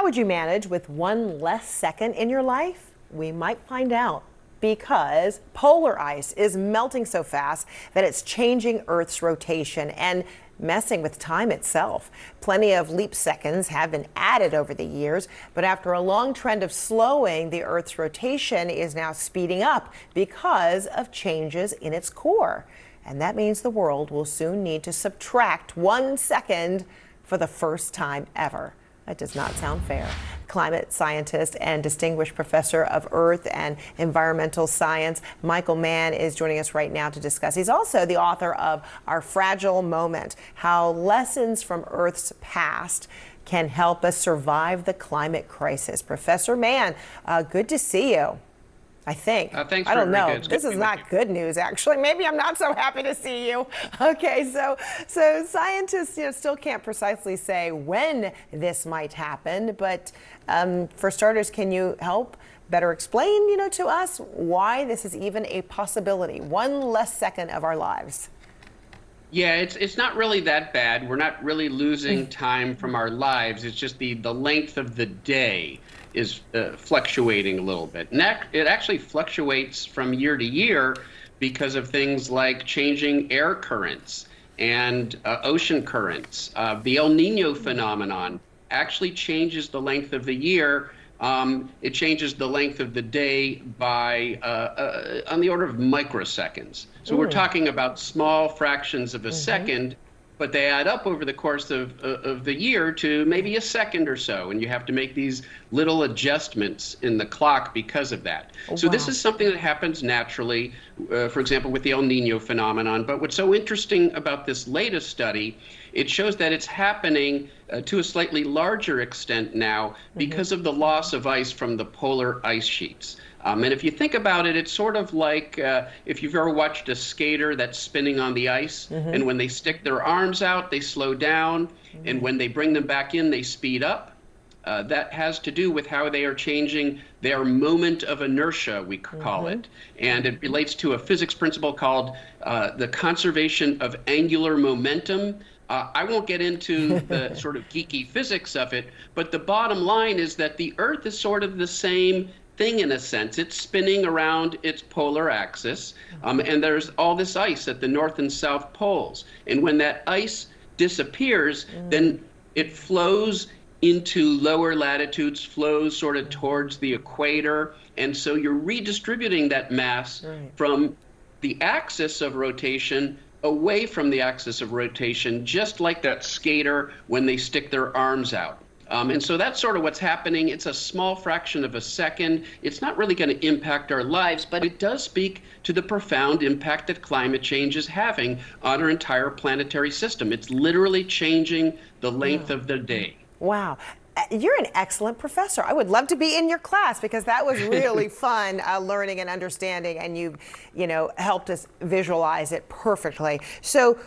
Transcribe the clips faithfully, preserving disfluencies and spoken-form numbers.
would you manage with one less second in your life? We might find out, because polar ice is melting so fast that it's changing Earth's rotation and messing with time itself. Plenty of leap seconds have been added over the years, but after a long trend of slowing, the Earth's rotation is now speeding up because of changes in its core. And that means the world will soon need to subtract one second for the first time ever. That does not sound fair. Climate scientist and distinguished professor of Earth and environmental science, Michael Mann, is joining us right now to discuss. He's also the author of Our Fragile Moment: How Lessons from Earth's Past Can Help Us Survive the Climate Crisis. Professor Mann, uh, good to see you. I think. Uh, thanks I don't know. It's this is not good news, actually. Maybe I'm not so happy to see you. Okay, so so scientists, you know, still can't precisely say when this might happen, but um, for starters, can you help better explain, you know, to us why this is even a possibility? One less second of our lives. Yeah, it's it's not really that bad. We're not really losing time from our lives. It's just the the length of the day is uh, fluctuating a little bit. And that, it actually fluctuates from year to year because of things like changing air currents and uh, ocean currents. Uh, the El Nino phenomenon actually changes the length of the year. Um, it changes the length of the day by uh, uh, on the order of microseconds. So Ooh. We're talking about small fractions of a mm-hmm. second, but they add up over the course of, uh, of the year to maybe a second or so, and you have to make these little adjustments in the clock because of that. Oh, so wow. This is something that happens naturally, uh, for example, with the El Nino phenomenon. But what's so interesting about this latest study, it shows that it's happening uh, to a slightly larger extent now mm-hmm. because of the loss of ice from the polar ice sheets. Um, and if you think about it, it's sort of like uh, if you've ever watched a skater that's spinning on the ice, mm-hmm. and when they stick their arms out, they slow down, mm-hmm. and when they bring them back in, they speed up. Uh, that has to do with how they are changing their moment of inertia, we call mm-hmm. it. And it relates to a physics principle called uh, the conservation of angular momentum. Uh, I won't get into the sort of geeky physics of it, but the bottom line is that the Earth is sort of the same thing in a sense. It's spinning around its polar axis, um, and there's all this ice at the north and south poles. And when that ice disappears, mm. then it flows into lower latitudes, flows sort of towards the equator, and so you're redistributing that mass right. from the axis of rotation away from the axis of rotation, just like that skater when they stick their arms out. Um, and so that's sort of what's happening. It's a small fraction of a second. It's not really going to impact our lives, but it does speak to the profound impact that climate change is having on our entire planetary system. It's literally changing the length wow. of the day. Wow. You're an excellent professor. I would love to be in your class, because that was really fun uh, learning and understanding, and you, you know, helped us visualize it perfectly. So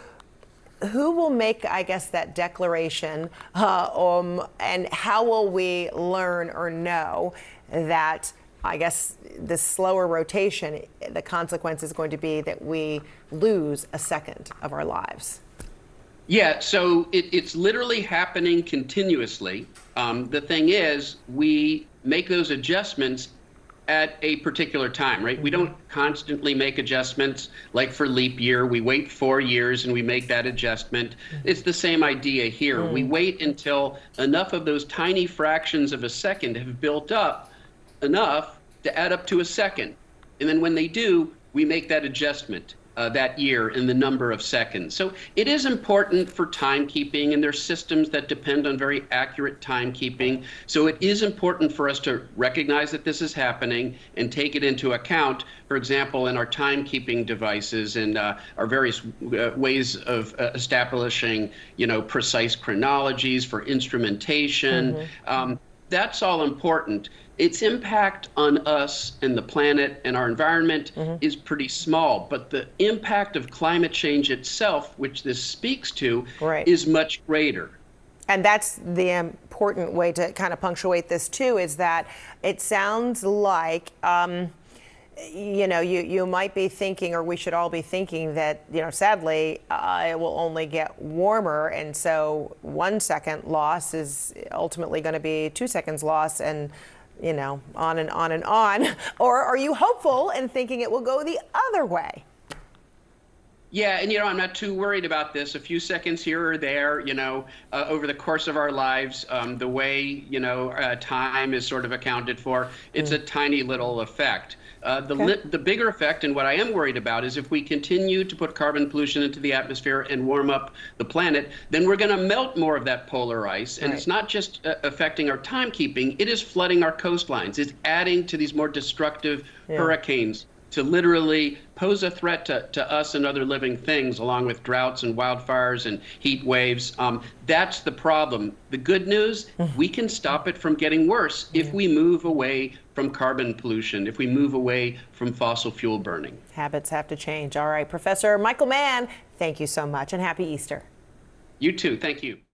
who will make, I guess, that declaration, uh, um, and how will we learn or know that, I guess, the slower rotation, the consequence is going to be that we lose a second of our lives? Yeah, so it, it's literally happening continuously. Um, the thing is, we make those adjustments at a particular time, right? Mm-hmm. We don't constantly make adjustments like for leap year. We wait four years and we make that adjustment. Mm-hmm. It's the same idea here. Mm-hmm. We wait until enough of those tiny fractions of a second have built up enough to add up to a second. And then when they do, we make that adjustment uh, that year in the number of seconds. So it is important for timekeeping, and there's systems that depend on very accurate timekeeping. So it is important for us to recognize that this is happening and take it into account, for example, in our timekeeping devices and uh, our various uh, ways of uh, establishing, you know, precise chronologies for instrumentation. Mm-hmm. Um, that's all important. Its impact on us and the planet and our environment mm-hmm. is pretty small, but the impact of climate change itself, which this speaks to, right. is much greater. And that's the important way to kind of punctuate this too, is that it sounds like um, you know, you, you might be thinking, or we should all be thinking that, you know, sadly, uh, it will only get warmer. And so one second loss is ultimately going to be two seconds loss, and, you know, on and on and on. Or are you hopeful and thinking it will go the other way? Yeah, and you know, I'm not too worried about this. A few seconds here or there, you know, uh, over the course of our lives, um, the way, you know, uh, time is sort of accounted for, it's mm. a tiny little effect. Uh, the, okay. li the bigger effect, and what I am worried about, is if we continue to put carbon pollution into the atmosphere and warm up the planet, then we're going to melt more of that polar ice. And right. it's not just uh, affecting our timekeeping, it is flooding our coastlines. It's adding to these more destructive yeah. hurricanes, to literally pose a threat to, to us and other living things, along with droughts and wildfires and heat waves. Um, that's the problem. The good news, we can stop it from getting worse if we move away from carbon pollution, if we move away from fossil fuel burning. Habits have to change. All right, Professor Michael Mann, thank you so much, and happy Easter. You too. Thank you.